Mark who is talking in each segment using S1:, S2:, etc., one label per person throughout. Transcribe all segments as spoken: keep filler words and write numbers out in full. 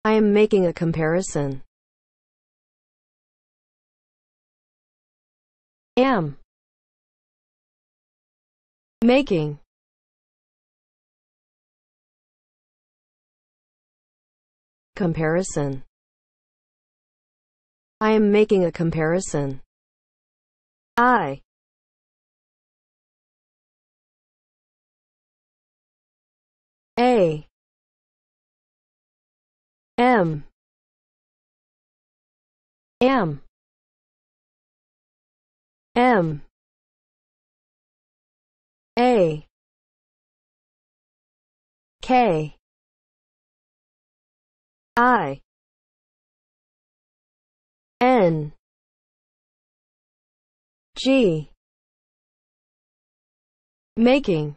S1: I am making a comparison. Am. Making. Comparison. I am making a comparison. I. A. M. Am. M. A. K. I. N. G. Making.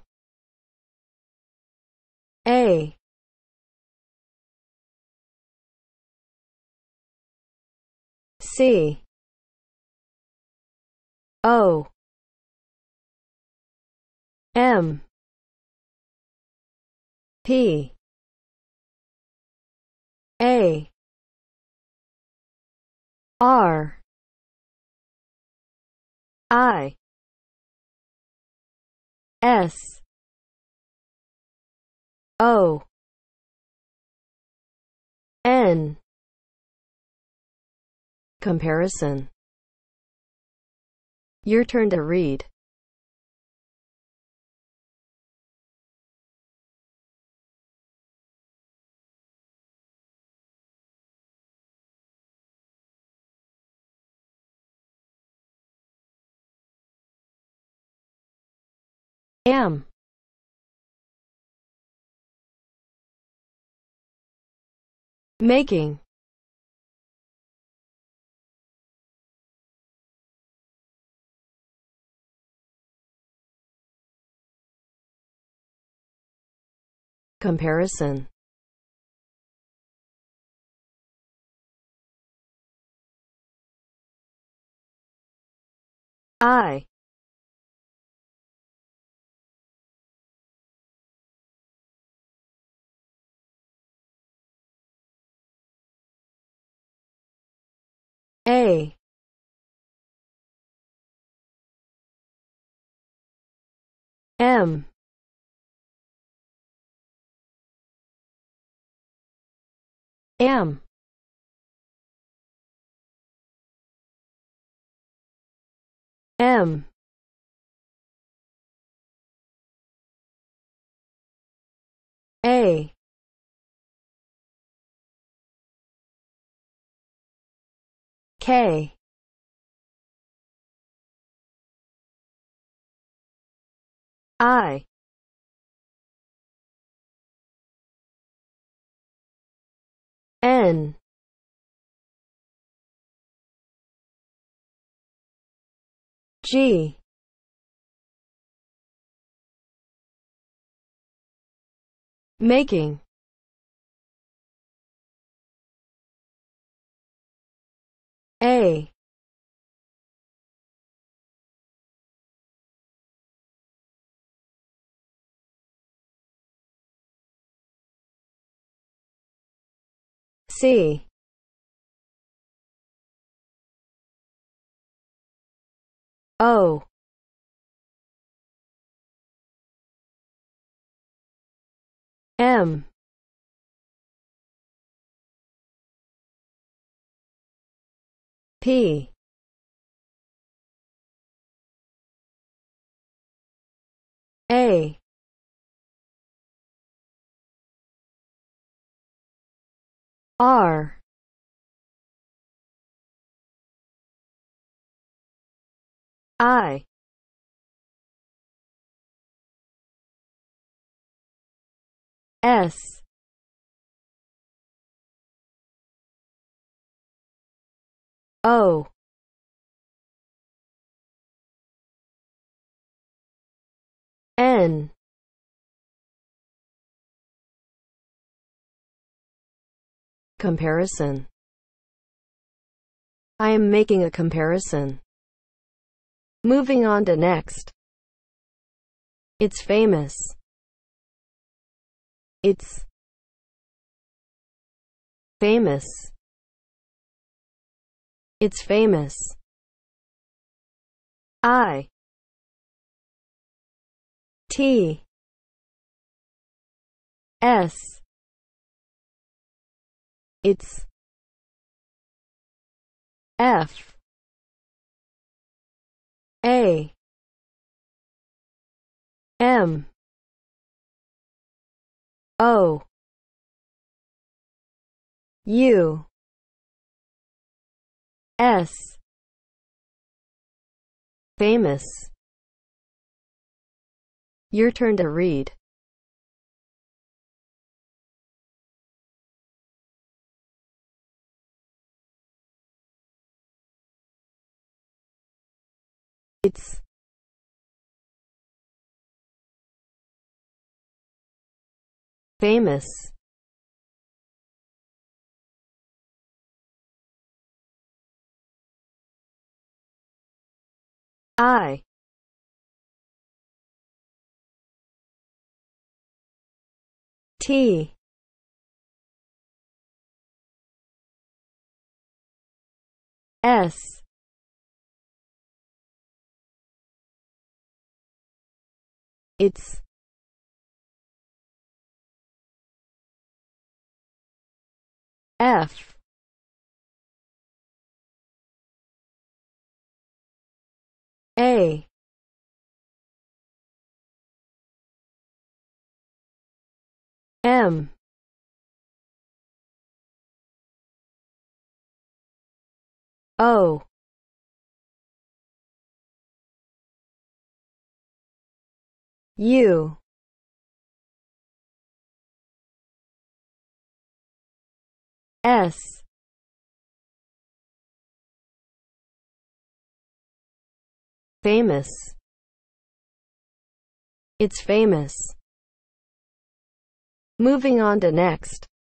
S1: A. C. O. M. P. A. R. I. S. O. N. Comparison. Your turn to read. Am. Making. Comparison. I. A. M. Am. M. A. K. I. N. G. Making. A. C. O. M. P. A. R. I. S. O. N. Comparison. I am making a comparison. Moving on to next. It's famous. It's famous. It's famous. I T S. It's F A M O U S. Famous. Your turn to read. It's famous. I T S. It's F A M O U S. Famous. It's famous. Moving on to next.